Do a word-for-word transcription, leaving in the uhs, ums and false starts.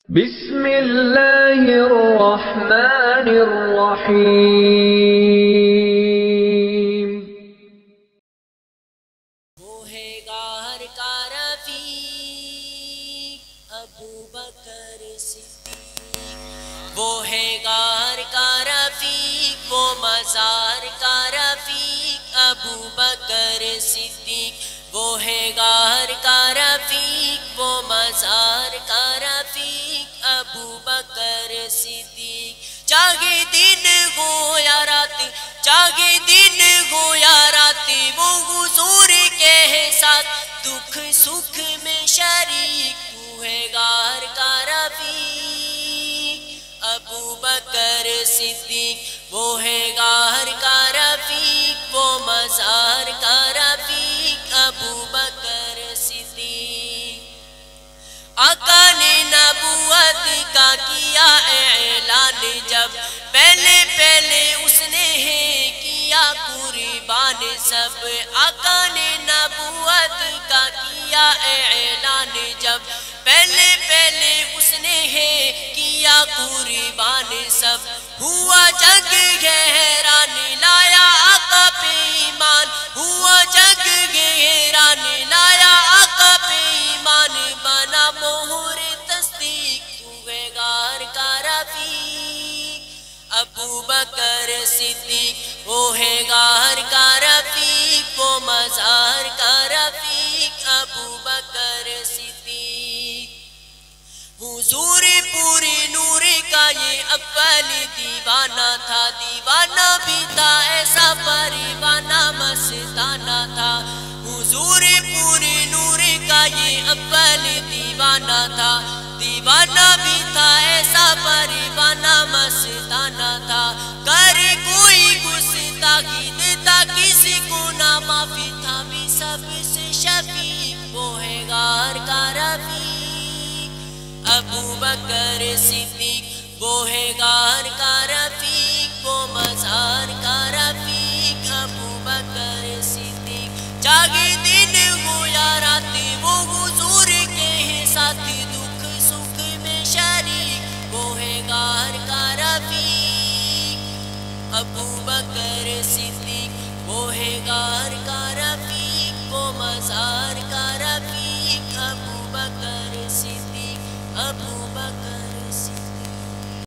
بسم اللہ الرحمن الرحیم۔ وہ ہے گاہر کا رفیق ابو بکر صدیق، وہ ہے گاہر کا رفیق وہ مزار کا رفیق ابو بکر صدیق، وہ ہے گاہر کا رفیق وہ مزار کا رفیق ابو بکر صدیق۔ چاہے دن ہو یا رات، چاہے دن ہو یا رات، وہ حضور کے ساتھ دکھ سکھ میں شریک، تو ہے گاہر کا رفیق ابو بکر صدیق، وہ ہے گاہر کا رفیق وہ مزار کا رفیق ابو بکر صدیق۔ آقا نے نبوت کا کیا اعلان، جب پہلے پہلے اس نے ہے کیا قربان سب، آقا نے نبوت کا کیا اعلان، جب پہلے پہلے اس نے ہے کیا قربان سب، ہوا جگ حیران لایا آقا پہ ایمان، ہوا جگ حیران لایا آقا پہ ایمان، بنا مہر تصدیق، تو ہے گاہر کا رفیق ابو بکر صدیق، وہ ہے گاہر کا رفیق وہ مزار کا رفیق ابو بکر صدیق۔ حضور پوری نور کا یہ اول دیوانہ تھا، دیوانہ بھی تھا ایسا پریوانہ مستانہ تھا، حضور پوری نور کا یہ اول دیوانہ تھا، دیوانہ بھی تھا ایسا پریوانہ مستانہ تھا، کر کوئی گستاخی دیتا کسی کو نہ معافی، تھا بھی سب سے شفیق، وہ ہے گاہر کا رفیق ابو بکر صدیق، وہ ہے گاہر کا رفیق وہ مزار کا رفیق ابو بکر صدیق۔ چاہے دن ہو یا رات، وہ حضور کے ساتھ دکھ سکھ میں شریک، وہ ہے گاہر کا رفیق ابو بکر صدیق، وہ ہے گاہر کا رفیق وہ مزار کا رفیق ابو